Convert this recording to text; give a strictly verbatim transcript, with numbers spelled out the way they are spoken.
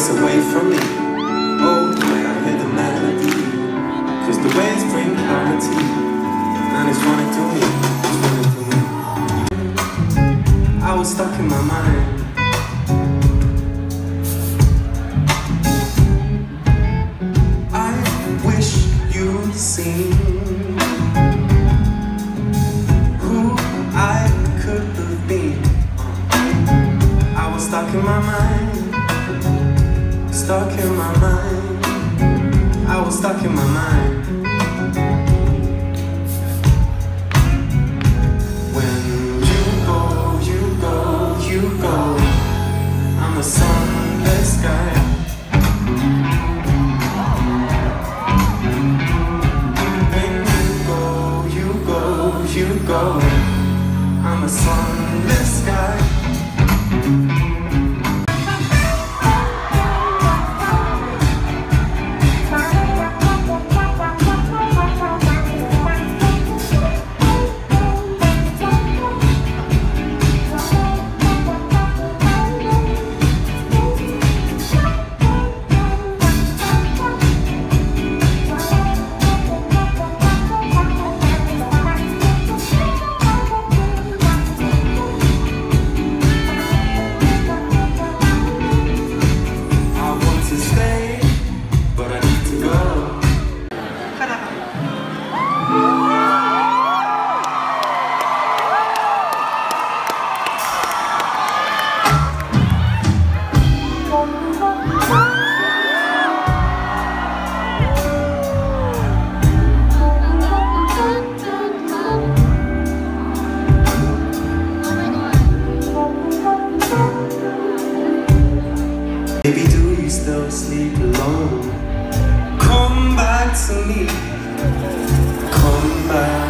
place away from me. Oh, the way I hear the melody, cause the waves bring clarity, and it's running through me, it's running through me. I was stuck in my mind. I wish you'd seen who I could have been. I was stuck in my mind. Stuck in my mind, I was stuck in my mind. When you go, you go, you go, I'm a sunless guy. When you go, you go, you go, I'm a sunless guy. Baby, do you still sleep alone? Come back to me. Come back.